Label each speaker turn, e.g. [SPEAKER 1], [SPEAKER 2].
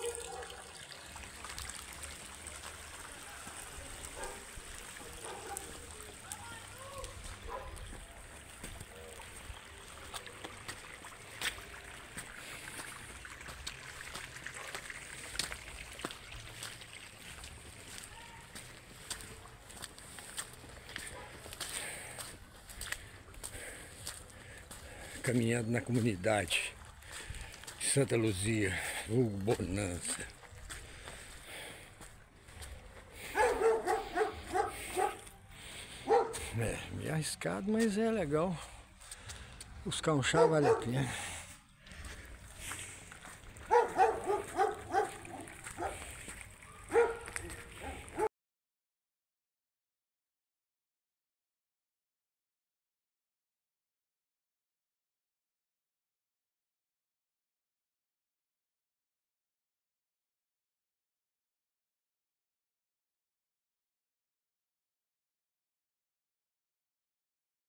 [SPEAKER 1] Caminhando na comunidade de Santa Luzia, vulgo Bonança. É meio arriscado, mas é legal. Buscar um chá vale a pena.